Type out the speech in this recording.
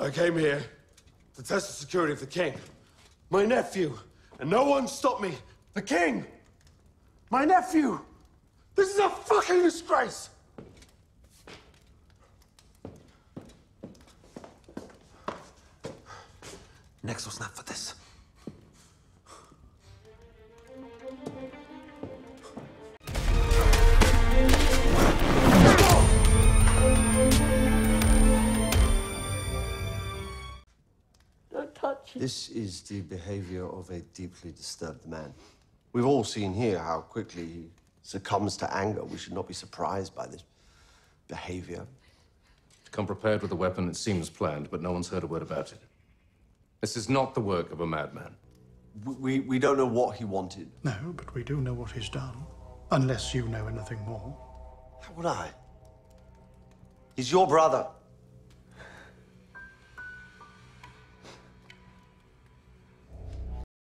I came here to test the security of the king. My nephew. And no one stopped me. The king! My nephew! This is a fucking disgrace! Next was not for this. Don't touch it. This is the behavior of a deeply disturbed man. We've all seen here how quickly he succumbs to anger. We should not be surprised by this behavior. Come prepared with a weapon, it seems planned, but no one's heard a word about it. This is not the work of a madman. We don't know what he wanted. No, but we do know what he's done. Unless you know anything more. How would I? He's your brother.